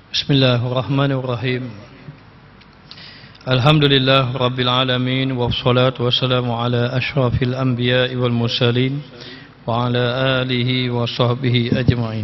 Bismillahirrahmanirrahim. Alhamdulillah Rabbil Alamin. Wassalatu wassalamu ala ashrafil anbiya'i wal mursalin wa ala alihi wa sahbihi ajma'in.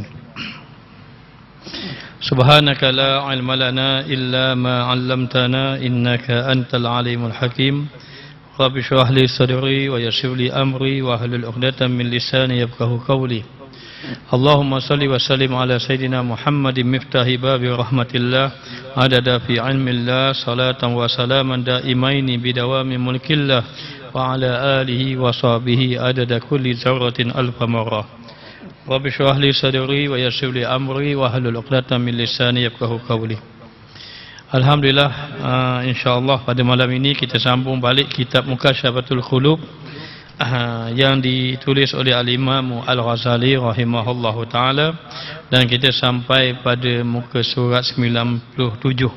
Subhanaka la ilma lana illa ma 'allamtana innaka antal alimul hakim. Rabbi shrah li sadri wa yassir li amri wa hlul 'uqdatam min lisani yafqahu qawli. Allahumma salli wa sallim ala Sayyidina Muhammadin miftahi babi rahmatillah adada fi ilmillah salatan wa salaman daimaini bidawami mulkillah wa ala alihi wa sahbihi adada kulli zarratin alfa marrah. Rabbi shrah li sadri wa yassir li amri wa hlul 'uqdatam min lisani yafqahu qawli. Alhamdulillah, insyaallah pada malam ini kita sambung balik kitab Mukasyafatul Qulub yang ditulis oleh Al-Imam Al-Ghazali rahimahullahu ta'ala, dan kita sampai pada muka surat 97.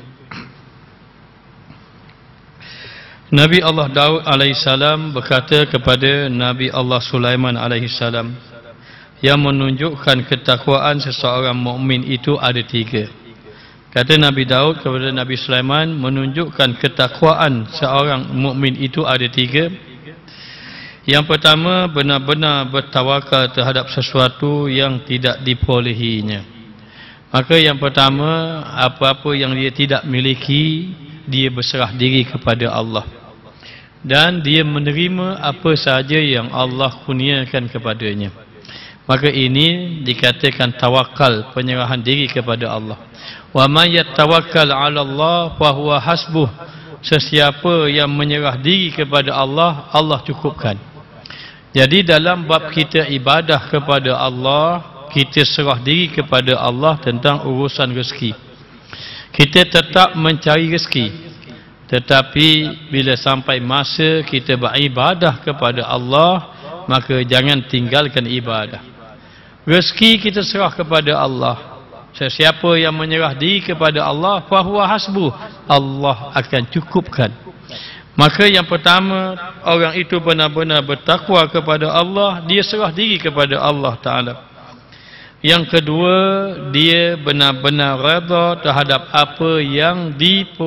Nabi Allah Daud alaihissalam berkata kepada Nabi Allah Sulaiman alaihissalam, yang menunjukkan ketakwaan seseorang mukmin itu ada tiga. Kata Nabi Daud kepada Nabi Sulaiman, menunjukkan ketakwaan seorang mukmin itu ada tiga. Yang pertama, benar-benar bertawakal terhadap sesuatu yang tidak diperolehinya. Maka yang pertama, apa-apa yang dia tidak miliki, dia berserah diri kepada Allah. Dan dia menerima apa sahaja yang Allah kurniakan kepadanya. Maka ini dikatakan tawakal, penyerahan diri kepada Allah. Wa may yatawakkal 'ala Allah fa huwa hasbuh. Sesiapa yang menyerah diri kepada Allah, Allah cukupkan. Jadi dalam bab kita ibadah kepada Allah, kita serah diri kepada Allah tentang urusan rezeki. Kita tetap mencari rezeki, tetapi bila sampai masa kita beribadah kepada Allah, maka jangan tinggalkan ibadah. Rezeki kita serah kepada Allah. Sesiapa yang menyerah diri kepada Allah, fahuwa hasbuh, Allah akan cukupkan. Maka yang pertama, orang itu benar-benar bertakwa kepada Allah, dia serah diri kepada Allah Ta'ala. Yang kedua, dia benar-benar redha terhadap apa yang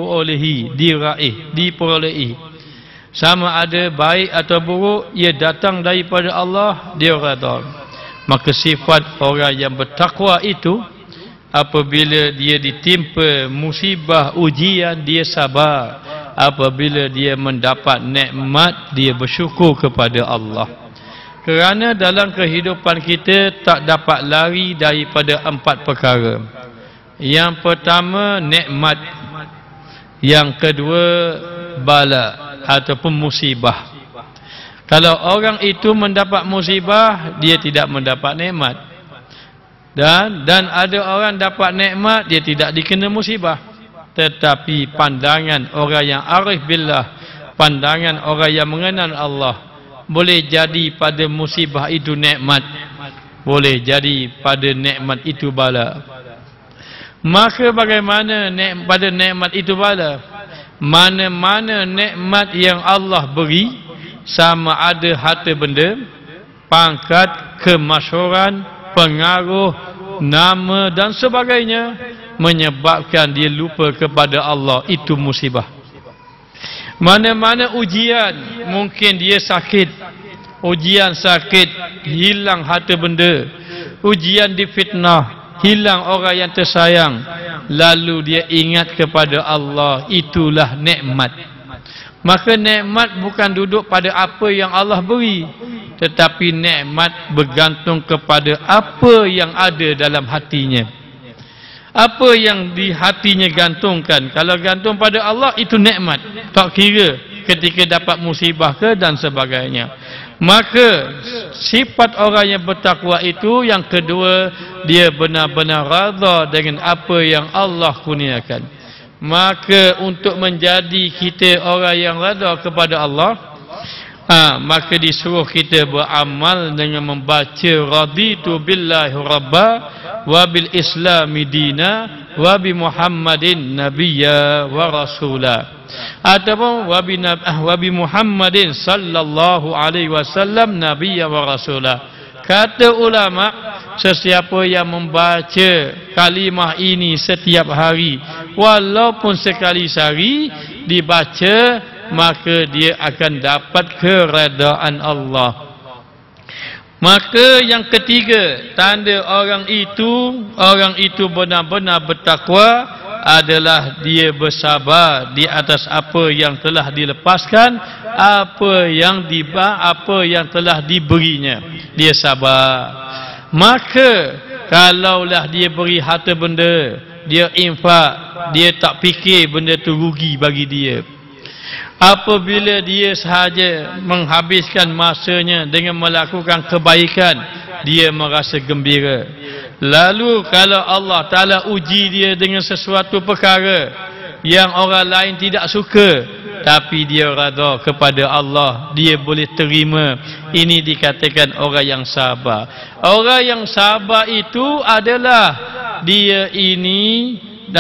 diperolehi. Sama ada baik atau buruk, ia datang daripada Allah, dia redha. Maka sifat orang yang bertakwa itu, apabila dia ditimpa musibah, ujian, dia sabar. Apabila dia mendapat nikmat, dia bersyukur kepada Allah. Kerana dalam kehidupan kita tak dapat lari daripada empat perkara. Yang pertama, nikmat. Yang kedua, bala ataupun musibah. Kalau orang itu mendapat musibah, dia tidak mendapat nikmat. Dan ada orang dapat nikmat, dia tidak dikena musibah. Tetapi pandangan orang yang arif billah, pandangan orang yang mengenal Allah, boleh jadi pada musibah itu nikmat, boleh jadi pada nikmat itu bala. Maka bagaimana pada nikmat itu bala? Mana-mana nikmat yang Allah beri, sama ada harta benda, pangkat, kemasyhuran, pengaruh, nama dan sebagainya, menyebabkan dia lupa kepada Allah, itu musibah. Mana-mana ujian, mungkin dia sakit, ujian sakit, hilang harta benda, ujian difitnah, hilang orang yang tersayang, lalu dia ingat kepada Allah, itulah nikmat. Maka nikmat bukan duduk pada apa yang Allah beri, tetapi nikmat bergantung kepada apa yang ada dalam hatinya. Apa yang di hatinya gantungkan. Kalau gantung pada Allah, itu nikmat. Tak kira ketika dapat musibah ke dan sebagainya. Maka sifat orang yang bertakwa itu, yang kedua, dia benar-benar redha dengan apa yang Allah kurniakan. Maka untuk menjadi kita orang yang redha kepada Allah, maka disuruh kita beramal dengan membaca raditu billahi rabba wa bil islami dina wa bi Muhammadin nabiyya wa rasula, ataupun wa bi Muhammadin sallallahu alaihi wasallam nabiyya wa rasula. Kata ulama, sesiapa yang membaca kalimah ini setiap hari walaupun sekali sehari dibaca, maka dia akan dapat keredaan Allah. Maka yang ketiga, tanda orang itu benar-benar bertakwa adalah dia bersabar di atas apa yang telah dilepaskan, apa yang telah diberinya. Dia sabar. Maka kalaulah dia beri harta benda, dia infak, dia tak fikir benda tu rugi bagi dia. Apabila dia sahaja menghabiskan masanya dengan melakukan kebaikan, dia merasa gembira. Lalu kalau Allah Ta'ala uji dia dengan sesuatu perkara yang orang lain tidak suka, tapi dia redha kepada Allah, dia boleh terima. Ini dikatakan orang yang sabar. Orang yang sabar itu adalah dia ini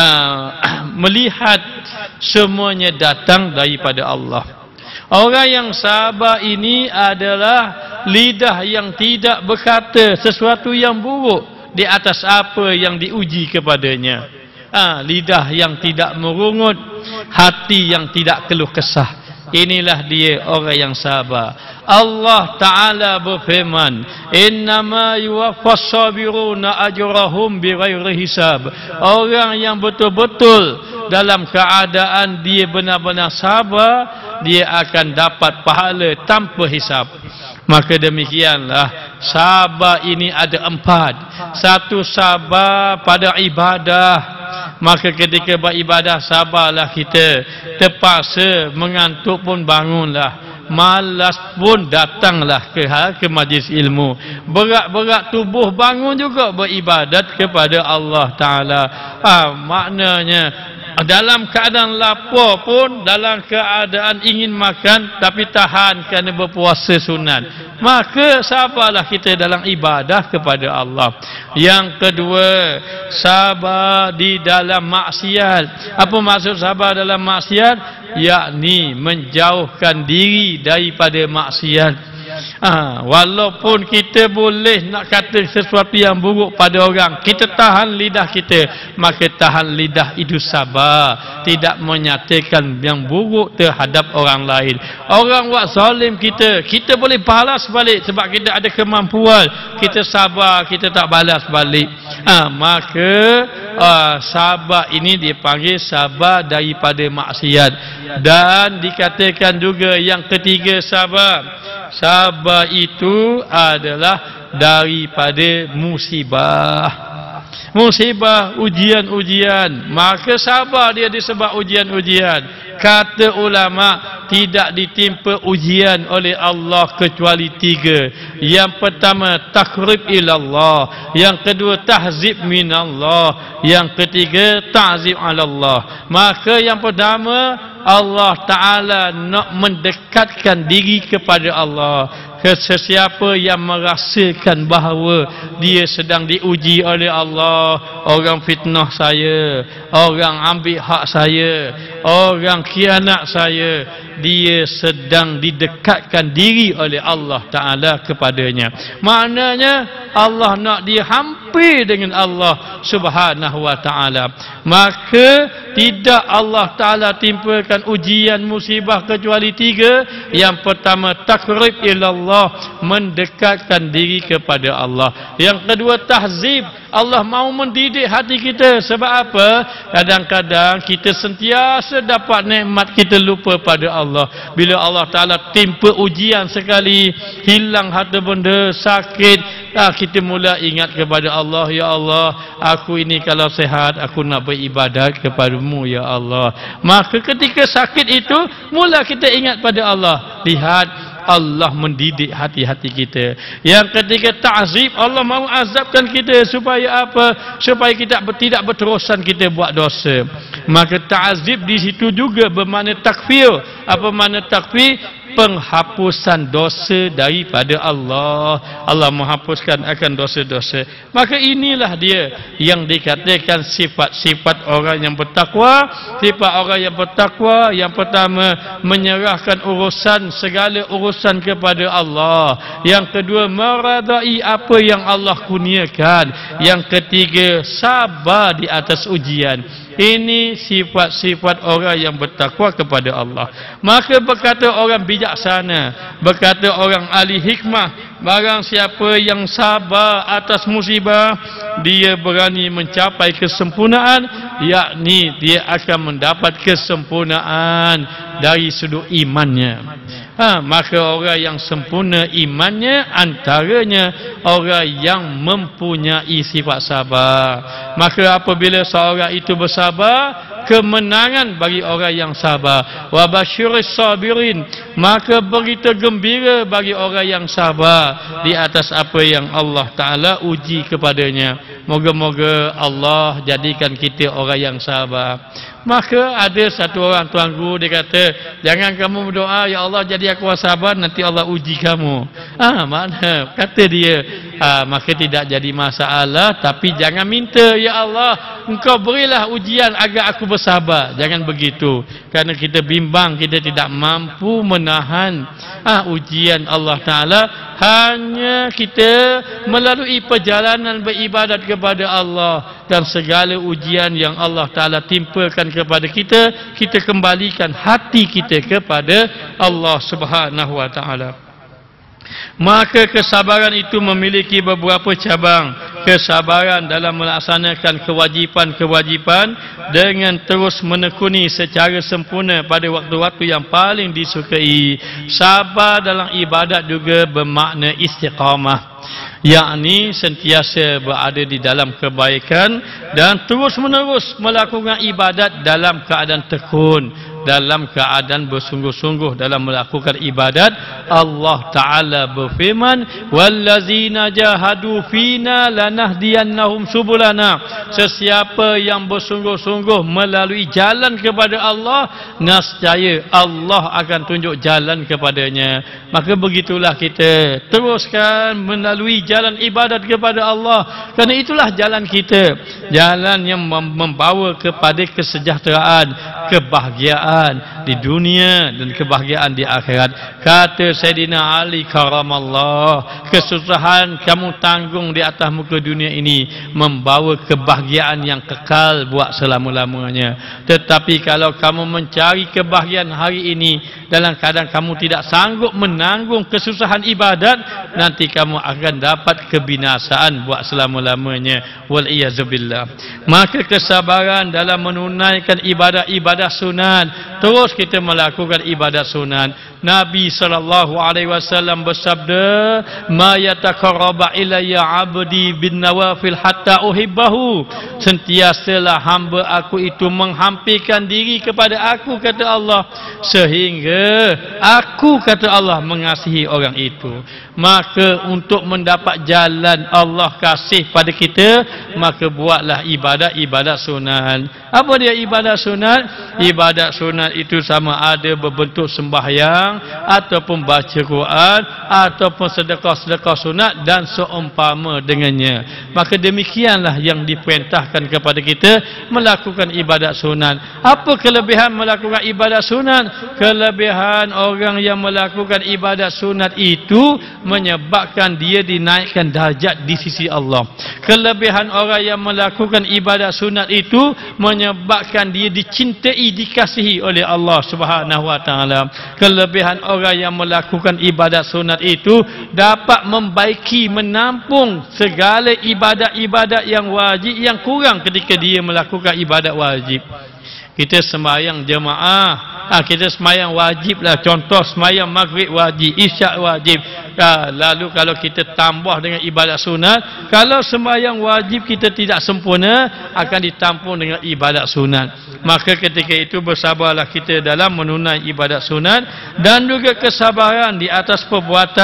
melihat semuanya datang daripada Allah. Orang yang sabar ini adalah lidah yang tidak berkata sesuatu yang buruk di atas apa yang diuji kepadanya. Lidah yang tidak merungut, hati yang tidak keluh kesah. Inilah dia orang yang sabar. Allah Ta'ala berfirman, innama yuwaffas sabiruna ajrahum bighairi hisab. Orang yang betul-betul dalam keadaan dia benar-benar sabar, dia akan dapat pahala tanpa hisab. Maka demikianlah, sabar ini ada 4. Satu, sabar pada ibadah. Maka ketika beribadah, sabarlah kita. Terpaksa mengantuk pun bangunlah, malas pun datanglah ke majlis ilmu. Berat-berat tubuh bangun juga beribadat kepada Allah Ta'ala. Maknanya dalam keadaan lapar pun, dalam keadaan ingin makan, tapi tahan kerana berpuasa sunat. Maka sabarlah kita dalam ibadah kepada Allah. Yang kedua, sabar di dalam maksiat. Apa maksud sabar dalam maksiat? Yakni menjauhkan diri daripada maksiat. Walaupun kita boleh nak kata sesuatu yang buruk pada orang, kita tahan lidah kita. Maka tahan lidah itu sabar, tidak menyatakan yang buruk terhadap orang lain. Orang buat zalim kita, kita boleh balas balik sebab kita ada kemampuan. Kita sabar, kita tak balas balik. Maka sabar ini dipanggil sabar daripada maksiat. Dan dikatakan juga yang ketiga, sabar itu adalah daripada musibah. Musibah, ujian-ujian. Maka sabar dia disebab ujian-ujian. Kata ulama, tidak ditimpa ujian oleh Allah kecuali 3. Yang pertama, takrib ilallah. Yang kedua, tahzib minallah. Yang ketiga, ta'zib alallah. Maka yang pertama, Allah Ta'ala nak mendekatkan diri kepada Allah. Sesiapa yang merasakan bahawa dia sedang diuji oleh Allah, orang fitnah saya, orang ambil hak saya, orang khianat saya, dia sedang didekatkan diri oleh Allah Ta'ala kepadanya. Maknanya Allah nak dia hampir dengan Allah Subhanahu wa Ta'ala. Maka tidak Allah Ta'ala timpakan ujian musibah kecuali 3. Yang pertama, takrib ilallah, mendekatkan diri kepada Allah. Yang kedua, tahzib. Allah mau mendidik hati kita. Sebab apa? Kadang-kadang kita sentiasa dapat nikmat, kita lupa pada Allah. Bila Allah Ta'ala timpa ujian sekali, hilang harta benda, sakit, kita mula ingat kepada Allah. Ya Allah, aku ini kalau sehat, aku nak beribadat kepadamu, ya Allah. Maka ketika sakit itu, mula kita ingat pada Allah. Lihat, Allah mendidik hati-hati kita. Yang ketiga, ta'zib. Allah mahu azabkan kita supaya apa? Supaya kita tidak berterusan kita buat dosa. Maka ta'zib di situ juga bermakna takfir. Apa makna takfir? penghapusan dosa daripada Allah. Allah menghapuskan akan dosa-dosa. Maka inilah dia yang dikatakan sifat-sifat orang yang bertakwa. Sifat orang yang bertakwa yang pertama, menyerahkan segala urusan kepada Allah. Yang kedua, meredai apa yang Allah kurniakan. Yang ketiga, sabar di atas ujian. Ini sifat-sifat orang yang bertakwa kepada Allah. Maka berkata orang bijaksana, berkata orang ahli hikmah, barang siapa yang sabar atas musibah, dia berani mencapai kesempurnaan, yakni dia akan mendapat kesempurnaan dari sudut imannya. Maka orang yang sempurna imannya antaranya orang yang mempunyai sifat sabar. Maka apabila seorang itu bersabar, kemenangan bagi orang yang sabar. Wa basyiris sabirin, maka berita gembira bagi orang yang sabar di atas apa yang Allah Ta'ala uji kepadanya. Moga-moga Allah jadikan kita orang yang sabar. Maka ada satu orang tuan guru, dia kata, jangan kamu berdoa, ya Allah jadi aku sabar, nanti Allah uji kamu. Mana? Kata dia, maka tidak jadi masalah, tapi jangan minta, ya Allah engkau berilah ujian agar aku bersabar. Jangan begitu, kerana kita bimbang, kita tidak mampu menahan ujian Allah Ta'ala. Hanya kita melalui perjalanan beribadat kepada Allah, dan segala ujian yang Allah Ta'ala timpakan kepada kita, kita kembalikan hati kita kepada Allah Subhanahu Wa Ta'ala. Maka kesabaran itu memiliki beberapa cabang. Kesabaran dalam melaksanakan kewajipan-kewajipan dengan terus menekuni secara sempurna pada waktu-waktu yang paling disukai. Sabar dalam ibadat juga bermakna istiqamah, yakni sentiasa berada di dalam kebaikan dan terus-menerus melakukan ibadat dalam keadaan tekun, dalam keadaan bersungguh-sungguh dalam melakukan ibadat. Allah Ta'ala berfirman, wallazina jahadu fina lanahdiyannahum subulana. Sesiapa yang bersungguh-sungguh melalui jalan kepada Allah, nescaya Allah akan tunjuk jalan kepadanya. Maka begitulah kita teruskan melalui jalan ibadat kepada Allah, kerana itulah jalan kita, jalan yang membawa kepada kesejahteraan, kebahagiaan di dunia dan kebahagiaan di akhirat. Kata Sayyidina Ali karamallah, kesusahan kamu tanggung di atas muka dunia ini membawa kebahagiaan yang kekal buat selama-lamanya. Tetapi kalau kamu mencari kebahagiaan hari ini dalam keadaan kamu tidak sanggup menanggung kesusahan ibadat, nanti kamu akan dapat kebinasaan buat selama-lamanya. Wal-iyazubillah. Maka kesabaran dalam menunaikan ibadah-ibadah sunat, terus kita melakukan ibadat sunat. Nabi SAW bersabda, ma yataqarraba ilayya 'abdi bin nawafil hatta uhibbahu. Sentiasalah hamba aku itu menghampirkan diri kepada aku, kata Allah, sehingga aku, kata Allah, mengasihi orang itu. Maka untuk mendapat jalan Allah kasih pada kita, maka buatlah ibadat sunat. Apa dia ibadat sunat? Ibadat sunat itu sama ada berbentuk sembahyang, ataupun baca Quran, ataupun sedekah-sedekah sunat dan seumpama dengannya. Maka demikianlah yang diperintahkan kepada kita melakukan ibadat sunat. Apa kelebihan melakukan ibadat sunat? Kelebihan orang yang melakukan ibadat sunat itu menyebabkan dia dinaikkan darjat di sisi Allah. Kelebihan orang yang melakukan ibadat sunat itu menyebabkan dia dicintai, dikasihi oleh Allah Subhanahu Wa Ta'ala. Kelebihan orang yang melakukan ibadat sunat itu dapat membaiki, menampung segala ibadat-ibadat yang wajib yang kurang ketika dia melakukan ibadat wajib. Kita sembahyang jemaah, kita sembahyang wajib lah. Contoh sembahyang maghrib wajib, isyak wajib. Lalu kalau kita tambah dengan ibadat sunat, kalau sembahyang wajib kita tidak sempurna, akan ditampung dengan ibadat sunat. Maka ketika itu bersabarlah kita dalam menunai ibadat sunat, dan juga kesabaran di atas perbuatan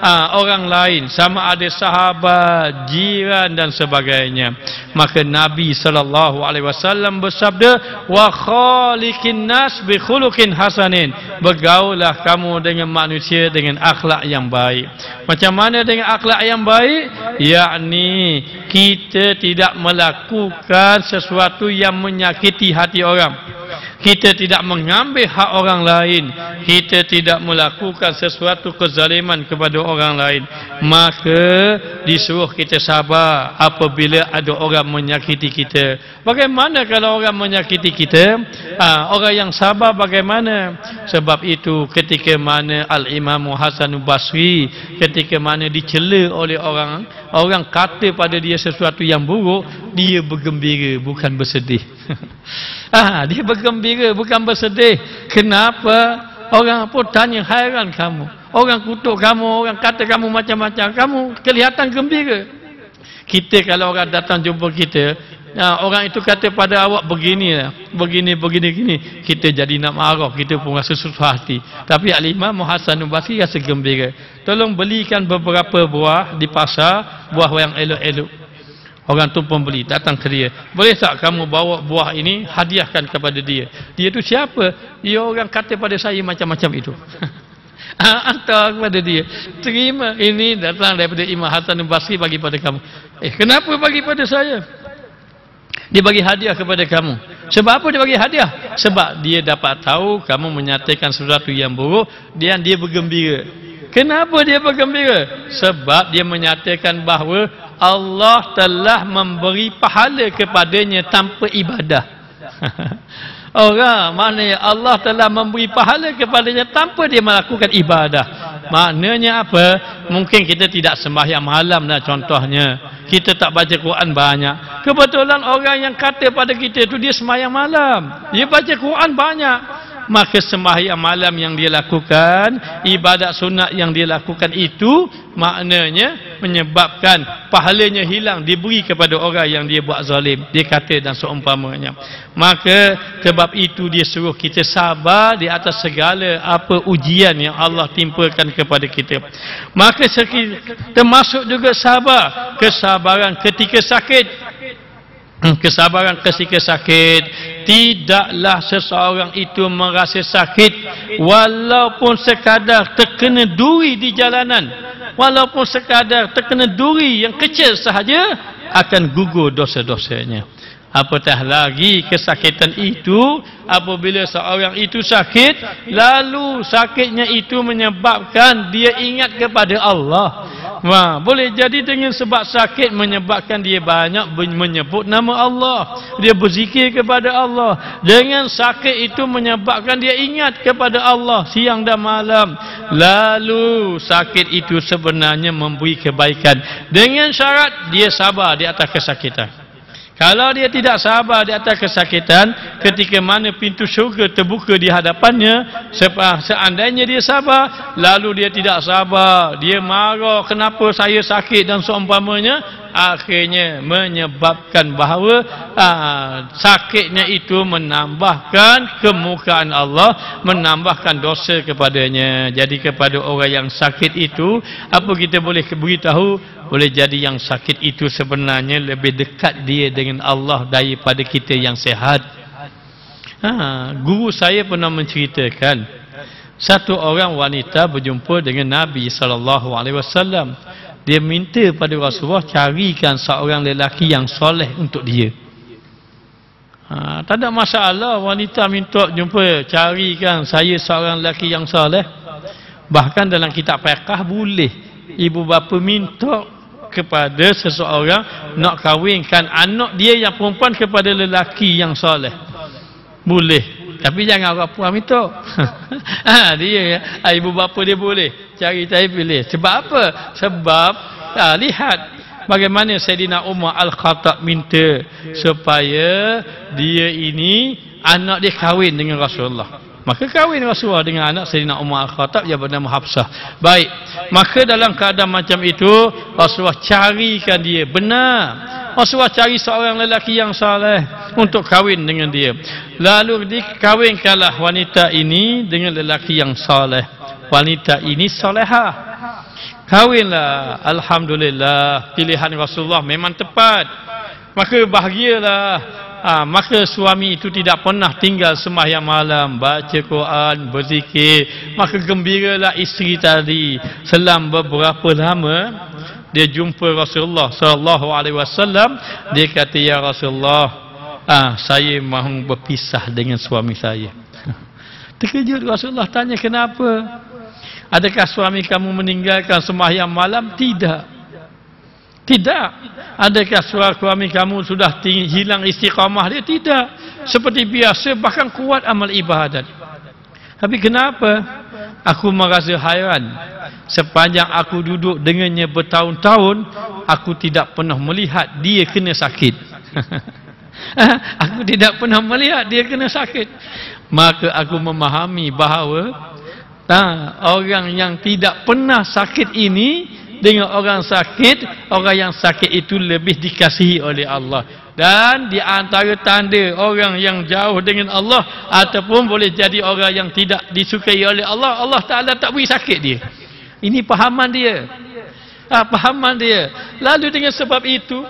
orang lain, sama ada sahabat, jiran dan sebagainya. Maka Nabi SAW bersabda, wa khaliqin nas bi khuluqin hasanin, bergaulah kamu dengan manusia dengan akhlak yang baik. Macam mana dengan akhlak yang baik? Yakni kita tidak melakukan sesuatu yang menyakiti hati orang, kita tidak mengambil hak orang lain, kita tidak melakukan sesuatu kezaliman kepada orang lain. Maka disuruh kita sabar apabila ada orang menyakiti kita. Bagaimana kalau orang menyakiti kita? Orang yang sabar bagaimana? Sebab itu ketika mana Al-Imam Hasan Basri, ketika mana dicela oleh orang kata pada dia sesuatu yang buruk, dia bergembira bukan bersedih. Dia bergembira bukan bersedih. Kenapa? Orang pun tanya, hairan kamu, orang kutuk kamu, orang kata kamu macam-macam, kamu kelihatan gembira. Kita kalau orang datang jumpa kita, orang itu kata pada awak begini, kita jadi nak marah, kita pun rasa susah hati. Tapi Al-Imam Hasan Basri rasa gembira. Tolong belikan beberapa buah di pasar, buah yang elok-elok. Orang tu pembeli datang ke dia, boleh tak kamu bawa buah ini hadiahkan kepada dia? Dia tu siapa? Dia orang kata pada saya macam-macam itu. Hantar kepada dia, terima, ini datang daripada Imam Hasan Basri bagi pada kamu. Kenapa bagi pada saya? Dia bagi hadiah kepada kamu. Sebab apa dia bagi hadiah? Sebab dia dapat tahu kamu menyatakan sesuatu yang buruk dan dia bergembira. Kenapa dia bergembira? Sebab dia menyatakan bahawa Allah telah memberi pahala kepadanya tanpa ibadah. Orang mana Allah telah memberi pahala kepadanya tanpa dia melakukan ibadah. Maknanya apa? Mungkin kita tidak sembahyang malam lah contohnya. Kita tak baca Quran banyak. Kebetulan orang yang kata pada kita itu dia sembahyang malam, dia baca Quran banyak. Maka sembahyang malam yang dia lakukan, ibadat sunat yang dia lakukan itu, maknanya menyebabkan pahalanya hilang, diberi kepada orang yang dia buat zalim. Dia kata dan seumpamanya. Maka sebab itu dia suruh kita sabar di atas segala apa ujian yang Allah timpakan kepada kita. Maka termasuk juga sabar, kesabaran ketika sakit. Kesabaran ketika sakit, tidaklah seseorang itu merasa sakit walaupun sekadar terkena duri di jalanan, walaupun sekadar terkena duri yang kecil sahaja, akan gugur dosa-dosanya. Apatah lagi kesakitan itu apabila seorang itu sakit, lalu sakitnya itu menyebabkan dia ingat kepada Allah. Boleh jadi dengan sebab sakit menyebabkan dia banyak menyebut nama Allah, dia berzikir kepada Allah. Dengan sakit itu menyebabkan dia ingat kepada Allah siang dan malam. Lalu sakit itu sebenarnya memberi kebaikan dengan syarat dia sabar di atas kesakitan. Kalau dia tidak sabar di atas kesakitan, ketika mana pintu syurga terbuka di hadapannya, seandainya dia sabar, lalu dia tidak sabar, dia marah, kenapa saya sakit dan seumpamanya, akhirnya menyebabkan bahawa sakitnya itu menambahkan kemukaan Allah, menambahkan dosa kepadanya. Jadi kepada orang yang sakit itu, apa kita boleh beritahu? Boleh jadi yang sakit itu sebenarnya lebih dekat dia dengan Allah daripada kita yang sehat. Guru saya pernah menceritakan, satu orang wanita berjumpa dengan Nabi SAW. Dia minta pada Rasulullah carikan seorang lelaki yang soleh untuk dia. Tak ada masalah wanita minta jumpa, carikan saya seorang lelaki yang soleh. Bahkan dalam kitab fiqh boleh ibu bapa minta kepada seseorang nak kahwinkan anak dia yang perempuan kepada lelaki yang soleh. Boleh. Tapi jangan orang puan minta. Dia ibu bapa dia boleh cari, saya pilih. Sebab apa? Sebab lihat bagaimana Sayyidina Umar Al-Khattab minta supaya dia ini anak dia kahwin dengan Rasulullah. Maka kahwin Rasulullah dengan anak Sayyidina Umar Al-Khattab yang bernama Hafsah. Baik. Maka dalam keadaan macam itu, Rasulullah carikan dia. Benar. Rasulullah cari seorang lelaki yang saleh untuk kahwin dengan dia. Lalu dikahwinkanlah wanita ini dengan lelaki yang saleh. Wanita ini salehah. Kahwinlah. Alhamdulillah, pilihan Rasulullah memang tepat. Maka bahagialah. Maka suami itu tidak pernah tinggal sembahyang malam, baca Quran, berzikir. Maka gembiralah isteri tadi. Selang beberapa lama dia jumpa Rasulullah sallallahu alaihi wasallam. Dia kata, ya Rasulullah, saya mahu berpisah dengan suami saya. Terkejut Rasulullah tanya, kenapa? Adakah suami kamu meninggalkan sembahyang malam? Tidak. Adakah suami kamu sudah hilang istiqamah dia? Tidak. Seperti biasa, bahkan kuat amal ibadat. Tapi kenapa? Aku merasa hairan. Sepanjang aku duduk dengannya bertahun-tahun, aku tidak pernah melihat dia kena sakit. Aku tidak pernah melihat dia kena sakit. Maka aku memahami bahawa orang yang tidak pernah sakit ini dengan orang yang sakit itu lebih dikasihi oleh Allah. Dan di antara tanda orang yang jauh dengan Allah ataupun boleh jadi orang yang tidak disukai oleh Allah, Allah Ta'ala tak beri sakit dia. Ini pahaman dia. Pahaman dia. Lalu dengan sebab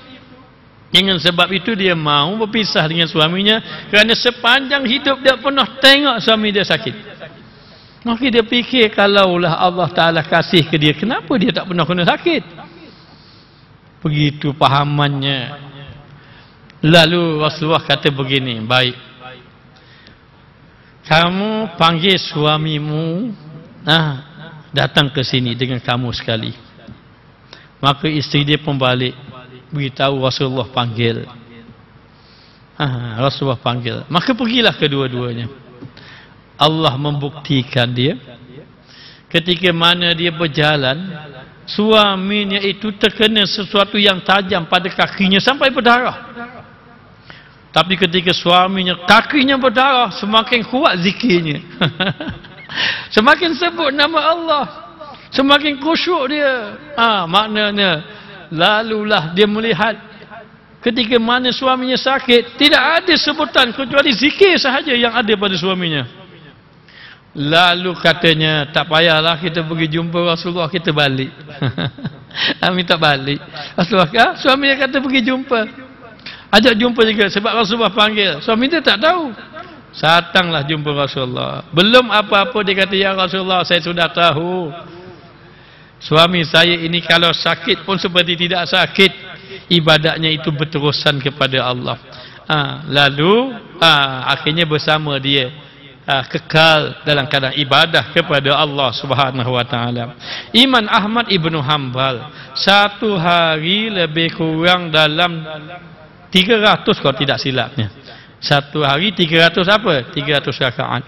itu dia mahu berpisah dengan suaminya, kerana sepanjang hidup dia pernah tengok suami dia sakit. Maka dia fikir, kalaulah Allah Ta'ala kasih ke dia, kenapa dia tak pernah kena sakit? Begitu pahamannya. Lalu Rasulullah kata begini, baik, kamu panggil suamimu datang ke sini dengan kamu sekali. Maka isteri dia pun balik, beritahu Rasulullah panggil. Rasulullah panggil. Maka pergilah kedua-duanya. Allah membuktikan dia. Ketika mana dia berjalan, suaminya itu terkena sesuatu yang tajam pada kakinya sampai berdarah. Tapi ketika suaminya kakinya berdarah, semakin kuat zikirnya. Semakin sebut nama Allah, semakin khusyuk dia. Maknanya lalulah dia melihat ketika mana suaminya sakit, tidak ada sebutan kecuali zikir sahaja yang ada pada suaminya. Lalu katanya, tak payahlah kita pergi jumpa Rasulullah, kita balik. Minta balik. Rasulullah, suami dia kata pergi jumpa. Ajak jumpa juga sebab Rasulullah panggil. Suami dia tak tahu. Datanglah jumpa Rasulullah. Belum apa-apa dia kata, ya Rasulullah, saya sudah tahu. Suami saya ini kalau sakit pun seperti tidak sakit. Ibadatnya itu berterusan kepada Allah. Lalu akhirnya bersama dia kekal dalam keadaan ibadah kepada Allah Subhanahu wa taala. Imam Ahmad Ibnu Hanbal satu hari lebih kurang dalam 300 kalau tidak silapnya. Satu hari 300 apa? 300 rakaat.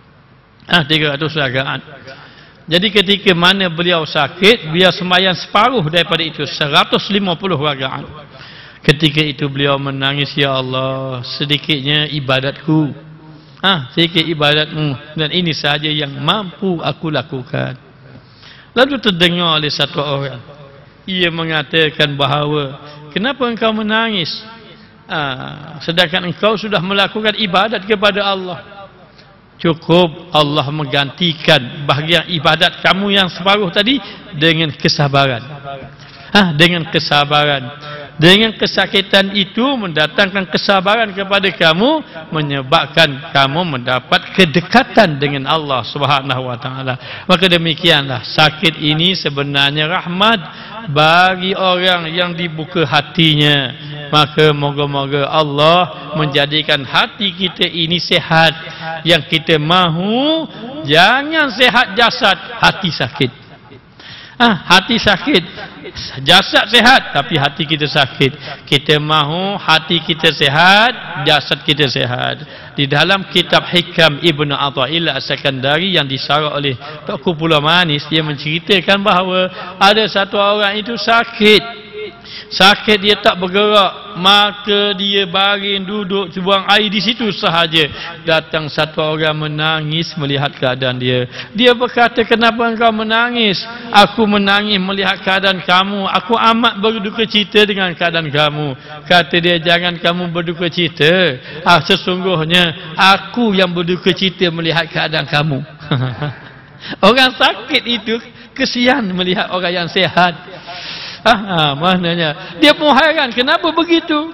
300 rakaat. Jadi ketika mana beliau sakit, beliau sembahyang separuh daripada itu, 150 rakaat. Ketika itu beliau menangis, ya Allah, sedikitnya ibadatku. Sedikit ibadatmu, dan ini sahaja yang mampu aku lakukan. Lalu terdengar oleh satu orang. Ia mengatakan bahawa, kenapa engkau menangis? Sedangkan engkau sudah melakukan ibadat kepada Allah. Cukup Allah menggantikan bahagian ibadat kamu yang separuh tadi dengan kesabaran. Dengan kesabaran. Dengan kesakitan itu mendatangkan kesabaran kepada kamu, menyebabkan kamu mendapat kedekatan dengan Allah Subhanahu wa taala. Maka demikianlah, sakit ini sebenarnya rahmat bagi orang yang dibuka hatinya. Maka moga-moga Allah menjadikan hati kita ini sehat. Yang kita mahu jangan sehat jasad, hati sakit. Hati sakit, jasad sehat tapi hati kita sakit. Kita mahu hati kita sehat, jasad kita sehat. Di dalam kitab Hikam Ibn Atha'illah As-Sakandari yang disarah oleh Tengku Pulau Manis, dia menceritakan bahawa ada satu orang itu sakit. Sakit, dia tak bergerak, maka dia baring duduk buang air di situ sahaja. Datang satu orang menangis melihat keadaan dia. Dia berkata, kenapa engkau menangis? Aku menangis melihat keadaan kamu. Aku amat berduka cita dengan keadaan kamu. Kata dia, jangan kamu berduka cita. Sesungguhnya aku yang berduka cita melihat keadaan kamu. Orang sakit itu Kesian melihat orang yang sehat. Maknanya dia pun hairan kenapa begitu.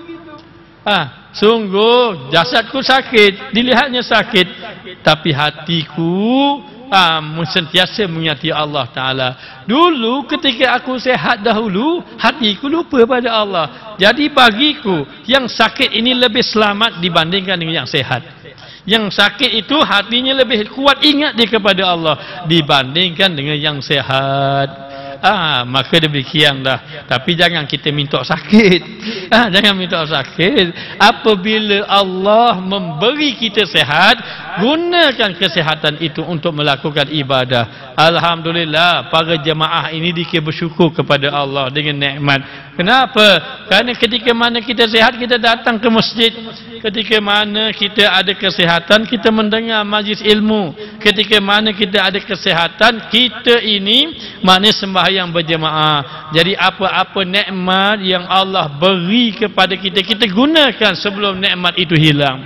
Sungguh jasadku sakit, dilihatnya sakit, tapi hatiku sentiasa mengingati Allah Ta'ala. Dulu ketika aku sehat dahulu, hatiku lupa pada Allah. Jadi bagiku yang sakit ini lebih selamat dibandingkan dengan yang sehat. Yang sakit itu hatinya lebih kuat ingat dia kepada Allah dibandingkan dengan yang sehat. Maka demikianlah. Tapi jangan kita minta sakit. Jangan minta sakit. Apabila Allah memberi kita sehat, gunakan kesehatan itu untuk melakukan ibadah. Alhamdulillah, para jemaah ini dikira bersyukur kepada Allah dengan nikmat. Kenapa? Kerana ketika mana kita sehat, kita datang ke masjid. Ketika mana kita ada kesehatan, kita mendengar majlis ilmu. Ketika mana kita ada kesehatan, kita ini maknanya sembahyang berjemaah. Jadi apa-apa nikmat yang Allah beri kepada kita, kita gunakan sebelum nikmat itu hilang.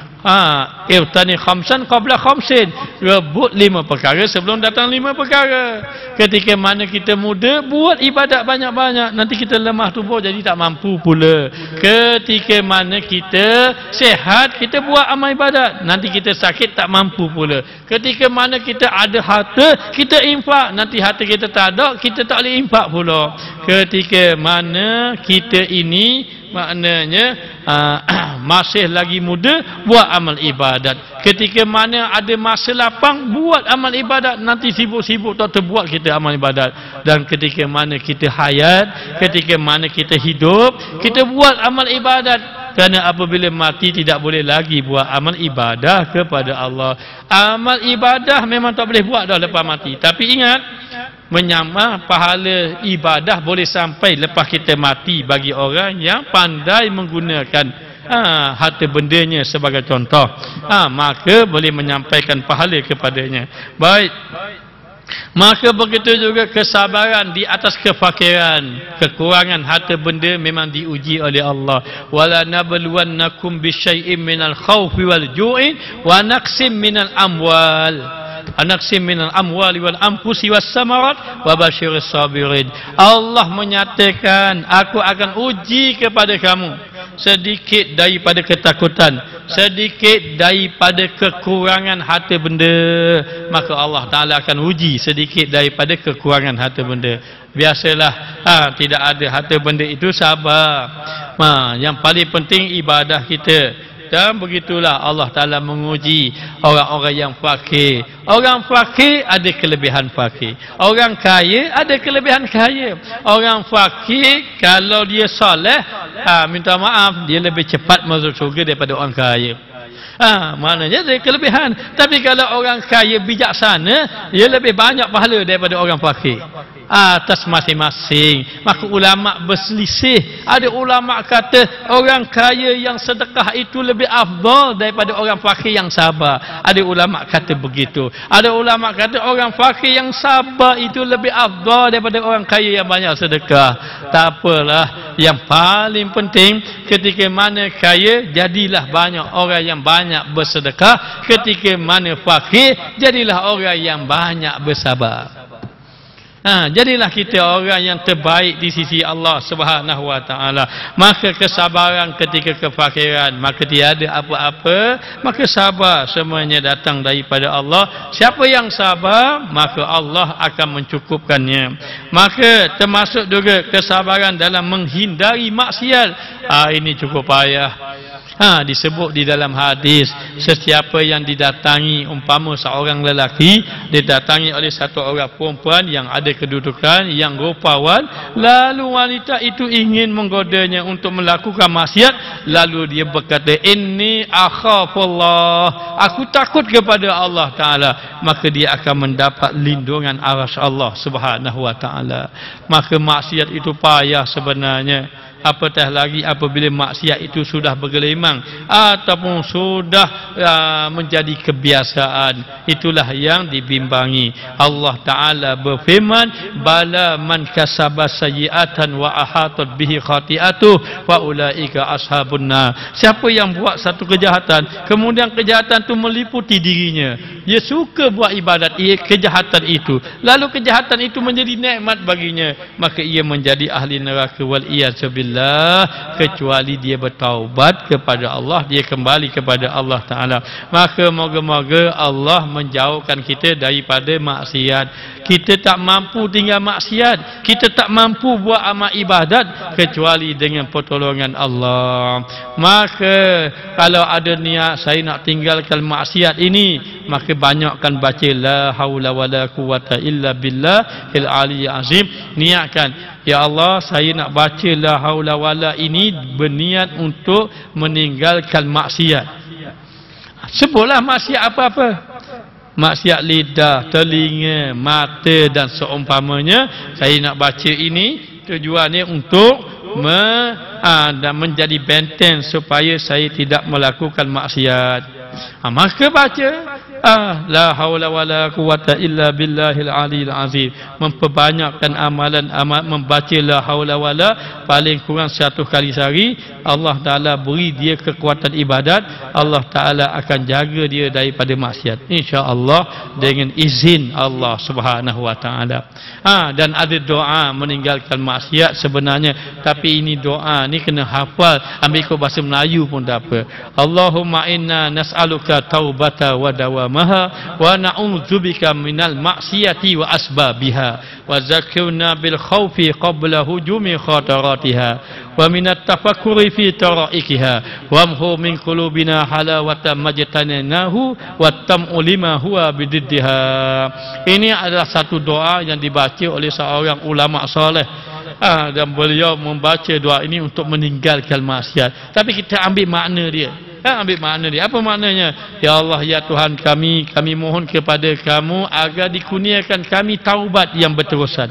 Irtani khamsan qabla khamsin. Rebut 5 perkara sebelum datang 5 perkara. Ketika mana kita muda, buat ibadat banyak-banyak. Nanti kita lemah tubuh jadi tak mampu pula. Ketika mana kita sehat, kita buat amal ibadat. Nanti kita sakit tak mampu pula. Ketika mana kita ada harta, kita infak. Nanti harta kita tak ada, kita tak boleh infak pula. Ketika mana kita ini maknanya masih lagi muda, buat amal ibadat. Ketika mana ada masa lapang, buat amal ibadat. Nanti sibuk-sibuk tak terbuat kita amal ibadat. Dan ketika mana kita hayat, ketika mana kita hidup, kita buat amal ibadat. Kerana apabila mati tidak boleh lagi buat amal ibadah kepada Allah. Amal ibadah memang tak boleh buat dah lepas mati. Tapi ingat, menyamar pahala ibadah boleh sampai lepas kita mati bagi orang yang pandai menggunakan harta bendanya sebagai contoh. Maka boleh menyampaikan pahala kepadanya. Baik. Maka begitu juga kesabaran di atas kefakiran, kekurangan harta benda memang diuji oleh Allah. Wala nabluwannakum bisyai'in minal khaufi wal ju'i wa naqsim minal amwal. Anaqsim minal amwali wal anfusi was samarat wa basyiris sabirin. Allah menyatakan, aku akan uji kepada kamu sedikit daripada ketakutan, sedikit daripada kekurangan harta benda. Maka Allah Ta'ala akan uji sedikit daripada kekurangan harta benda. Biasalah, tidak ada harta benda itu sabar. Yang paling penting ibadah kita. Dan begitulah Allah Ta'ala menguji orang-orang yang fakir. Orang fakir ada kelebihan fakir. Orang kaya ada kelebihan kaya. Orang fakir kalau dia soleh, minta maaf, dia lebih cepat masuk surga daripada orang kaya. Maknanya ada kelebihan. Tapi kalau orang kaya bijaksana, dia lebih banyak pahala daripada orang fakir. Atas masing-masing. Maka ulama berselisih. Ada ulama kata orang kaya yang sedekah itu lebih afdal daripada orang fakir yang sabar. Ada ulama kata begitu. Ada ulama kata orang fakir yang sabar itu lebih afdal daripada orang kaya yang banyak sedekah. Tak apalah, yang paling penting ketika mana kaya, jadilah banyak orang yang banyak bersedekah. Ketika mana fakir, jadilah orang yang banyak bersabar. Jadilah kita orang yang terbaik di sisi Allah Subhanahu wa Ta'ala. Maka kesabaran ketika kefakiran, maka tiada apa-apa, maka sabar, semuanya datang daripada Allah. Siapa yang sabar, maka Allah akan mencukupkannya. Maka termasuk juga kesabaran dalam menghindari maksiat. Ini cukup payah. Disebut di dalam hadis, sesiapa yang didatangi, umpama seorang lelaki didatangi oleh satu orang perempuan yang ada kedudukan, yang rupawan, lalu wanita itu ingin menggodanya untuk melakukan maksiat, lalu dia berkata, inni akhafullah, aku takut kepada Allah Ta'ala, maka dia akan mendapat lindungan arsy Allah Subhanahu wa Ta'ala. Maka maksiat itu payah sebenarnya. apatah lagi apabila maksiat itu sudah bergelimang ataupun sudah menjadi kebiasaan, itulah yang dibimbangi. Allah Ta'ala berfirman, bala man kasaba sayyi'atan wa ahatat bihi khati'atuh fa ulaika ashabun nar. Siapa yang buat satu kejahatan, kemudian kejahatan itu meliputi dirinya, dia suka buat ibadat kejahatan itu, lalu kejahatan itu menjadi nikmat baginya, maka ia menjadi ahli neraka wal iyadzubillah, kecuali dia bertaubat kepada Allah, dia kembali kepada Allah Ta'ala. Maka moga-moga Allah menjauhkan kita daripada maksiat. Kita tak mampu tinggal maksiat, kita tak mampu buat amal ibadat kecuali dengan pertolongan Allah. Maka kalau ada niat saya nak tinggalkan maksiat ini, maka banyakkan baca la haula wala quwata illa billahil aliyyil azim. Niatkan, ya Allah, saya nak baca la haula wala ini berniat untuk meninggalkan maksiat. Sebutlah maksiat apa-apa. Maksiat lidah, telinga, mata dan seumpamanya. Saya nak baca ini tujuannya untuk dan menjadi benteng supaya saya tidak melakukan maksiat. Maka baca la haula wala quwata illa billahil aliyil azim. Memperbanyakkan amalan membaca la haula wala paling kurang 100 kali sehari. Allah Ta'ala beri dia kekuatan ibadat, Allah Ta'ala akan jaga dia daripada maksiat, insya-Allah, dengan izin Allah Subhanahu wa Ta'ala. Dan ada doa meninggalkan maksiat sebenarnya, tapi ini doa ni kena hafal, ambil ikut bahasa Melayu pun tak apa. Allahumma inna nas'aluka taubata wa dawamaha wa na'udzubika minal maksiati wa asbabiha wa zakirna bil khawfi qabla hujumi khataratiha wa minat tafakkuri fi taraikiha wamhu min qulubina halawata majtaninahu wattam'u lima huwa bididdiha. Ini adalah satu doa yang dibaca oleh seorang ulama soleh, dan beliau membaca doa ini untuk meninggalkan maksiat. Tapi kita ambil makna dia. Ambil makna dia. Apa maknanya? Ya Allah, ya Tuhan kami mohon kepada kamu agar dikurniakan kami taubat yang berterusan.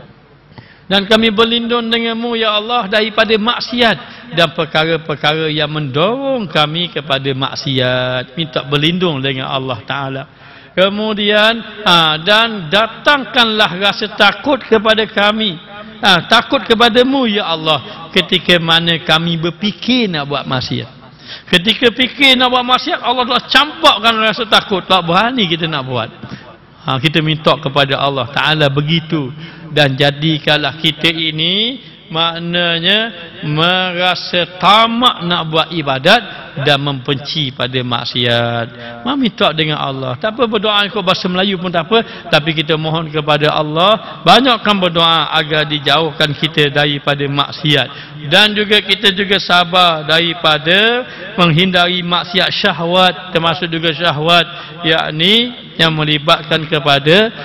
Dan kami berlindung denganmu ya Allah daripada maksiat dan perkara-perkara yang mendorong kami kepada maksiat. Minta berlindung dengan Allah Ta'ala. Kemudian dan datangkanlah rasa takut kepada kami. Takut kepadamu ya Allah ketika mana kami berfikir nak buat maksiat. Ketika fikir nak buat maksiat, Allah telah campakkan rasa takut, tak berani kita nak buat. Kita minta kepada Allah Ta'ala begitu. Dan jadikanlah kita ini maknanya merasa tamak nak buat ibadat dan membenci pada maksiat. Minta dengan Allah. Tak apa berdoa ikut bahasa Melayu pun tak apa, tapi kita mohon kepada Allah, banyakkan berdoa agar dijauhkan kita daripada maksiat. Dan juga kita juga sabar daripada menghindari maksiat syahwat, termasuk juga syahwat yakni yang melibatkan kepada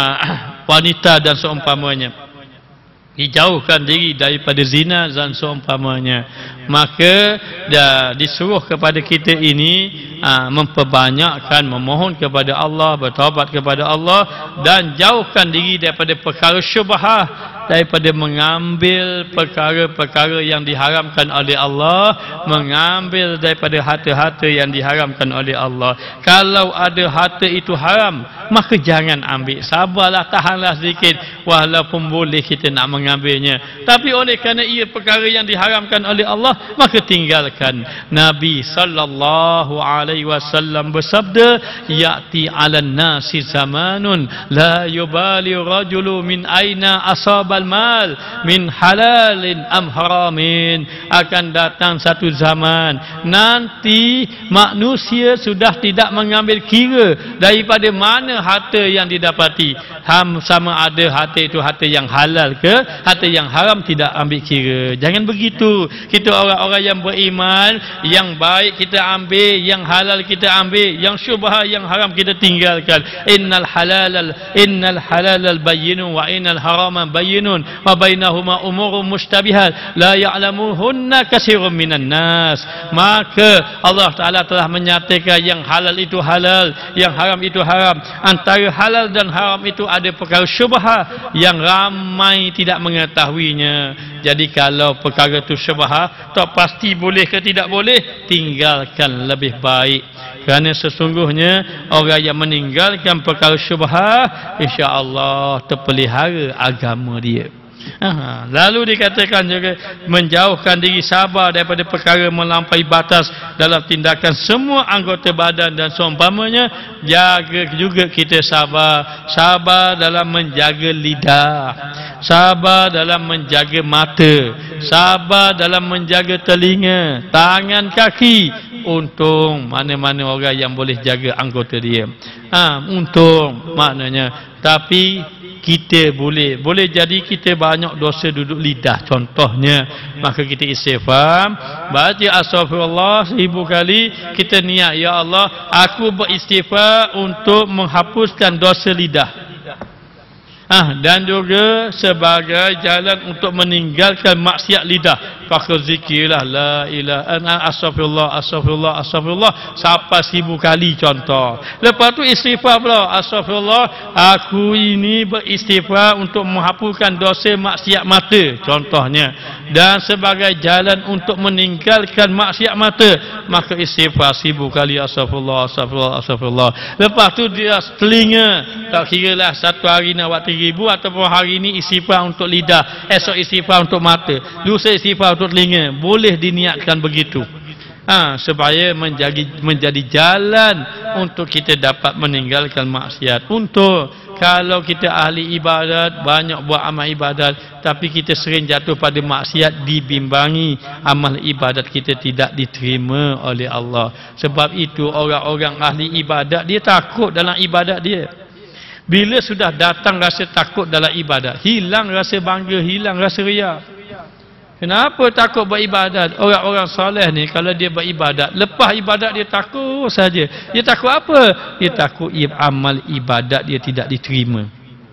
wanita dan seumpamanya. Dijauhkan diri daripada zina dan seumpamanya. Maka disuruh kepada kita ini memperbanyakkan memohon kepada Allah, bertaubat kepada Allah, dan jauhkan diri daripada perkara syubhah, daripada mengambil perkara-perkara yang diharamkan oleh Allah, mengambil daripada harta-harta yang diharamkan oleh Allah. Kalau ada harta itu haram, maka jangan ambil. Sabarlah, tahanlah sedikit, walaupun boleh kita nak mengambilnya. Tapi oleh kerana ia perkara yang diharamkan oleh Allah, maka tinggalkan. Nabi sallallahu alaihi wasallam bersabda, ya'ti 'alan nasi zamanun la yubali rajulu min aina asabal mal min halalin am haramin. Akan datang satu zaman nanti manusia sudah tidak mengambil kira daripada mana harta yang didapati, sama ada harta itu harta yang halal ke harta yang haram, tidak ambil kira. Jangan begitu. Kita orang-orang yang beriman, yang baik kita ambil, yang halal kita ambil, yang syubhah yang haram kita tinggalkan. Innal halal bayyinun wa innal harama bayyinun bayyinun wa bainahuma umurun mushtabihat la ya'lamuhunna katsirun minan nas. Maka Allah Taala telah menyatakan yang halal itu halal, yang haram itu haram. Antara halal dan haram itu ada perkara syubhah yang ramai tidak mengetahuinya. Jadi kalau perkara itu syubhah, tak pasti boleh ke tidak boleh, tinggalkan lebih baik. Kerana sesungguhnya orang yang meninggalkan perkara syubhah, insya-Allah terpelihara agama dia. Lalu dikatakan juga menjauhkan diri sabar daripada perkara melampaui batas dalam tindakan semua anggota badan dan seumpamanya. Jaga juga kita sabar dalam menjaga lidah, sabar dalam menjaga mata, sabar dalam menjaga telinga, tangan, kaki. Untung mana-mana orang yang boleh jaga anggota dia. Untung maknanya. Tapi kita boleh jadi kita banyak dosa duduk lidah contohnya, maka kita istighfar, baca astagfirullah 1000 kali, kita niat, ya Allah aku beristighfar untuk menghapuskan dosa lidah. Dan juga sebagai jalan untuk meninggalkan maksiat lidah, pakai zikirlah la ilaha astagfirullah sampai 1000 kali contoh. Lepas tu istighfar pula, astagfirullah aku ini beristighfar untuk menghapuskan dosa maksiat mata contohnya. Dan sebagai jalan untuk meninggalkan maksiat mata, maka istighfar 1000 kali astagfirullah. Lepas tu dia telinga, tak kira lah satu hari nak buat 3000 ataupun hari ini istighfar untuk lidah, esok istighfar untuk mata, lusa istighfar untuk telinga. Boleh diniatkan begitu. Supaya menjadi jalan untuk kita dapat meninggalkan maksiat. Untuk kalau kita ahli ibadat, banyak buat amal ibadat, tapi kita sering jatuh pada maksiat, dibimbangi amal ibadat kita tidak diterima oleh Allah. Sebab itu orang-orang ahli ibadat, dia takut dalam ibadat dia. Bila sudah datang rasa takut dalam ibadat, hilang rasa bangga, hilang rasa riak. Kenapa takut beribadat? Orang-orang soleh ni kalau dia beribadat, lepas ibadat dia takut saja. Dia takut apa? Dia takut amal ibadat dia tidak diterima.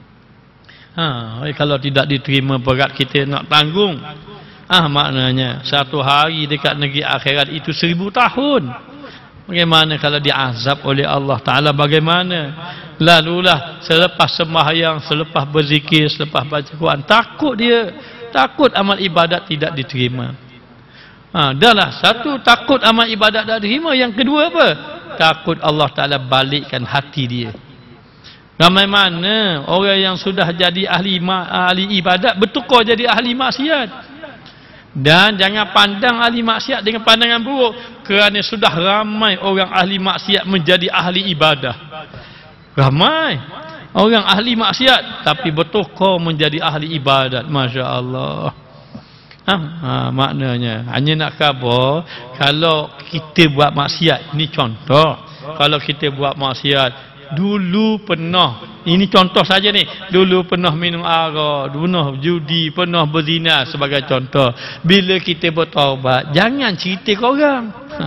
Kalau tidak diterima, berat kita nak tanggung. Maknanya satu hari dekat negeri akhirat itu 1000 tahun. Bagaimana kalau diazab oleh Allah Ta'ala? Bagaimana? Lalulah selepas sembahyang, selepas berzikir, selepas baca Quran, takut dia. Takut amal ibadat tidak diterima. Dahlah satu, takut amal ibadat tak diterima. Yang kedua apa? Takut Allah Ta'ala balikkan hati dia. Ramai mana orang yang sudah jadi ahli ibadat bertukar jadi ahli maksiat. Dan jangan pandang ahli maksiat dengan pandangan buruk, kerana sudah ramai orang ahli maksiat menjadi ahli ibadah. Ramai orang ahli maksiat tapi bertukar menjadi ahli ibadat. Masya Allah. Maknanya hanya nak khabar, kalau kita buat maksiat, ini contoh, kalau kita buat maksiat dulu pernah, ini contoh saja ni, dulu pernah minum arak, pernah judi, pernah berzina sebagai contoh. Bila kita bertaubat, jangan cerita ke orang.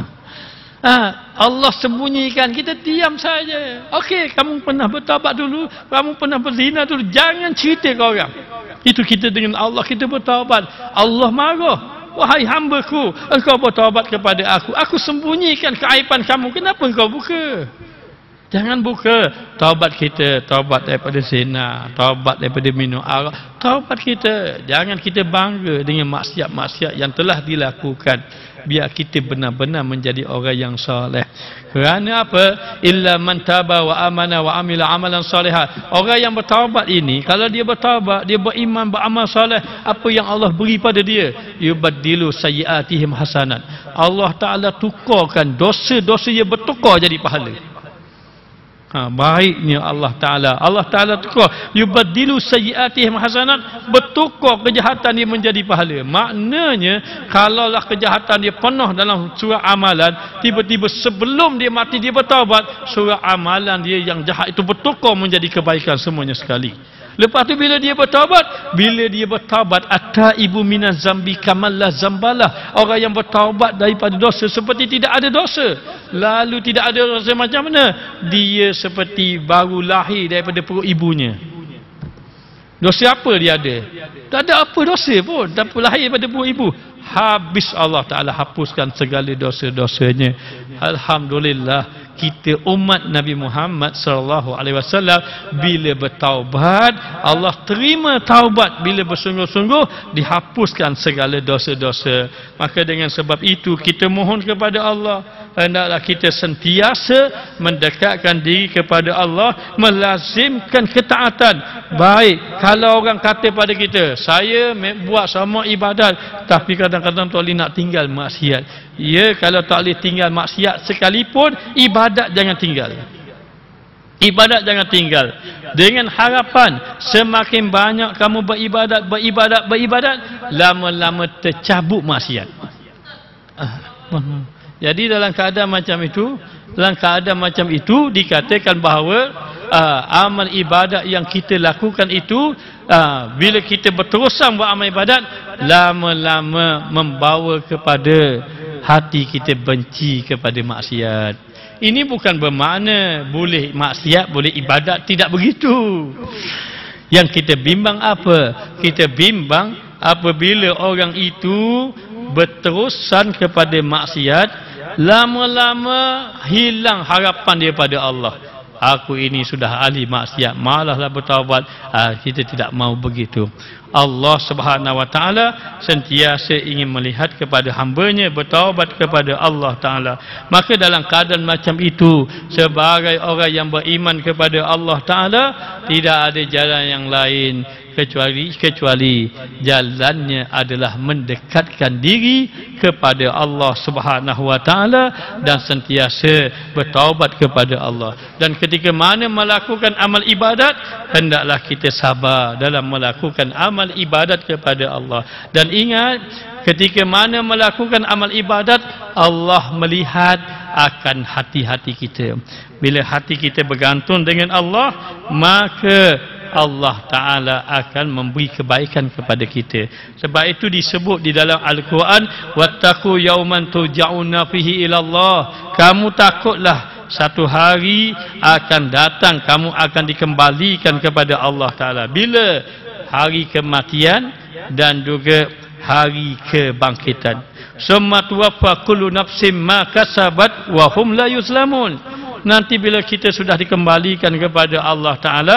Allah sembunyikan, kita diam saja. Okey, kamu pernah bertaubat dulu, kamu pernah berzina dulu, jangan cerita ke orang. Itu kita dengan Allah, kita bertaubat. Allah marah. Wahai hamba-Ku, engkau bertaubat kepada aku sembunyikan keaiban kamu, kenapa engkau buka? Jangan buka. Taubat kita, taubat daripada zina, taubat daripada minum arak, taubat kita. Jangan kita bangga dengan maksiat-maksiat yang telah dilakukan. Biar kita benar-benar menjadi orang yang soleh. Kerana apa? Illa man taba wa amana wa amila amalan solehah. Orang yang bertaubat ini, kalau dia bertaubat, dia beriman, beramal soleh, apa yang Allah beri pada dia? Yubaddilu sayyiatihim hasanat. Allah Ta'ala tukarkan dosa-dosa dia, bertukar jadi pahala. Baiknya Allah Ta'ala tukar, yubaddilu sayyiatihim hasanat, bertukar kejahatan dia menjadi pahala. Maknanya kalaulah kejahatan dia penuh dalam surah amalan, tiba-tiba sebelum dia mati dia bertaubat, surah amalan dia yang jahat itu bertukar menjadi kebaikan semuanya sekali. Lepas tu bila dia bertaubat, at-taibu minaz zambi kamallah zambalah. Orang yang bertaubat daripada dosa seperti tidak ada dosa. Lalu tidak ada dosa macam mana? Dia seperti baru lahir daripada perut ibunya. Dosa apa dia ada? Tak ada apa dosa pun. Tak apa lahir pada perut ibu. Habis Allah Ta'ala hapuskan segala dosa-dosanya. Alhamdulillah, kita umat Nabi Muhammad sallallahu alaihi wasallam bila bertaubat, Allah terima taubat. Bila bersungguh-sungguh, dihapuskan segala dosa-dosa. Maka dengan sebab itu kita mohon kepada Allah, hendaklah kita sentiasa mendekatkan diri kepada Allah, melazimkan ketaatan. Baik kalau orang kata pada kita, saya buat sama ibadat, tapi kadang-kadang tak boleh nak tinggal maksiat. Ya, kalau tak boleh tinggal maksiat sekalipun, ibadat jangan tinggal. Ibadat jangan tinggal. Dengan harapan semakin banyak kamu beribadat, lama-lama tercabut maksiat. Jadi dalam keadaan macam itu, dikatakan bahawa amal ibadat yang kita lakukan itu, bila kita berterusan buat amal ibadat, lama-lama membawa kepada hati kita benci kepada maksiat. Ini bukan bermakna boleh maksiat, boleh ibadat, tidak begitu. Yang kita bimbang apa? Kita bimbang apabila orang itu berterusan kepada maksiat, lama-lama hilang harapan dia pada Allah. Aku ini sudah ahli maksiat, malahlah bertaubat. Kita tidak mau begitu. Allah Subhanahu wa taala sentiasa ingin melihat kepada hamba-Nya bertaubat kepada Allah Taala. Maka dalam keadaan macam itu, sebagai orang yang beriman kepada Allah Taala, tidak ada jalan yang lain kecuali jalannya adalah mendekatkan diri kepada Allah Subhanahu wa taala dan sentiasa bertaubat kepada Allah. Dan ketika mana melakukan amal ibadat, hendaklah kita sabar dalam melakukan amal ibadat kepada Allah. Dan ingat, ketika mana melakukan amal ibadat, Allah melihat akan hati-hati kita. Bila hati kita bergantung dengan Allah, maka Allah Ta'ala akan memberi kebaikan kepada kita. Sebab itu disebut di dalam Al-Quran, wattaqu yawman turja'una fihi ila Allah. Kamu takutlah satu hari akan datang, kamu akan dikembalikan kepada Allah Ta'ala. Bila? Hari kematian dan juga hari kebangkitan. Summa tuwaffa kullu nafsin ma kasabat wa hum la yuzlamun. Nanti bila kita sudah dikembalikan kepada Allah Ta'ala,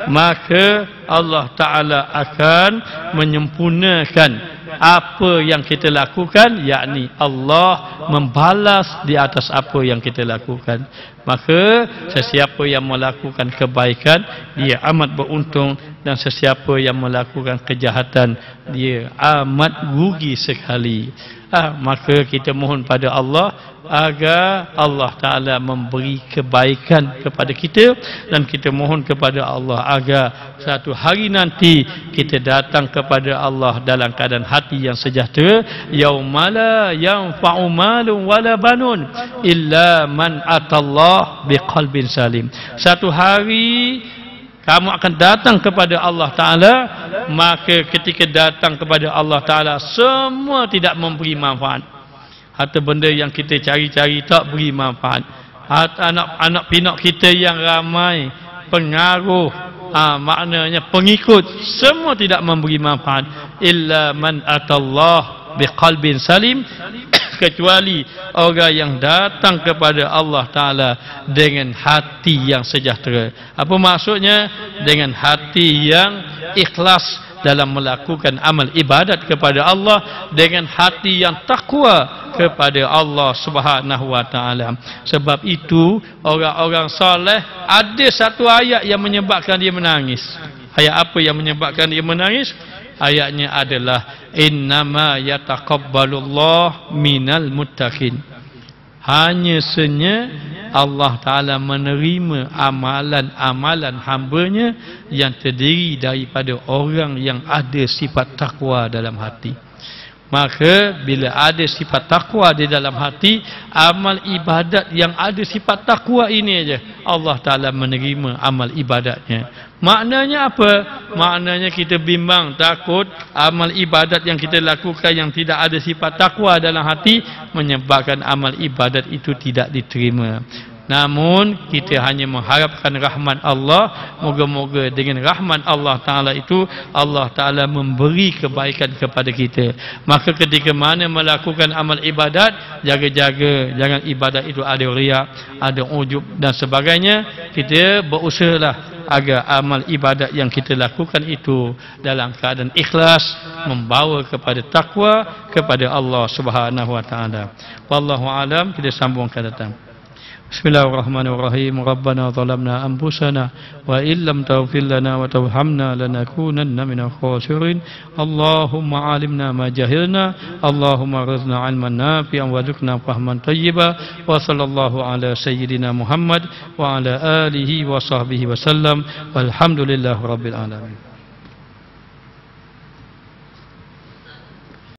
maka Allah Ta'ala akan menyempurnakan apa yang kita lakukan, yakni Allah membalas di atas apa yang kita lakukan. Maka sesiapa yang melakukan kebaikan, dia amat beruntung, dan sesiapa yang melakukan kejahatan, dia amat rugi sekali. Maka kita mohon pada Allah agar Allah Ta'ala memberi kebaikan kepada kita, dan kita mohon kepada Allah agar satu hari nanti kita datang kepada Allah dalam keadaan hati yang sejahtera. Yaumala yanfa'u malun wala banun illa man atallah biqalbin salim. Satu hari kamu akan datang kepada Allah Ta'ala, maka ketika datang kepada Allah Ta'ala, semua tidak memberi manfaat. Harta benda yang kita cari-cari tak beri manfaat. Anak-anak pinak kita yang ramai, pengaruh, maknanya pengikut, semua tidak memberi manfaat. Illa man atallah biqalbin salim, kecuali orang yang datang kepada Allah Ta'ala dengan hati yang sejahtera. Apa maksudnya? Dengan hati yang ikhlas dalam melakukan amal ibadat kepada Allah, dengan hati yang takwa kepada Allah Subhanahu wa taala. Sebab itu orang-orang soleh ada satu ayat yang menyebabkan dia menangis. Ayat apa yang menyebabkan dia menangis? Ayatnya adalah innama yataqabbalullah minal muttaqin. Hanya senya Allah Ta'ala menerima amalan-amalan hamba-Nya yang terdiri daripada orang yang ada sifat takwa dalam hati. Maka bila ada sifat takwa di dalam hati, amal ibadat yang ada sifat takwa ini aja Allah Ta'ala menerima amal ibadatnya. Maknanya apa? Maknanya kita bimbang, takut amal ibadat yang kita lakukan yang tidak ada sifat takwa dalam hati menyebabkan amal ibadat itu tidak diterima. Namun kita hanya mengharapkan rahmat Allah. Moga-moga dengan rahmat Allah Ta'ala itu Allah Ta'ala memberi kebaikan kepada kita. Maka ketika mana melakukan amal ibadat, jaga-jaga jangan ibadat itu ada riak, ada ujub dan sebagainya. Kita berusahalah agar amal ibadat yang kita lakukan itu dalam keadaan ikhlas, membawa kepada takwa kepada Allah Subhanahu wa Ta'ala. Wallahu alam. Kita sambung akan datang. Bismillahirrahmanirrahim. Rabbana zalamna anfusana wa illam taghfir lana wa tarhamna lanakunanna minal khasirin. Allahumma alimna ma jahilna. Allahumma rizqna 'ilman nafi'an warzuqna fahman thayyiba. Wa sallallahu ala sayyidina Muhammad wa ala alihi wa sahbihi wa sallam. Walhamdulillahirabbil alamin.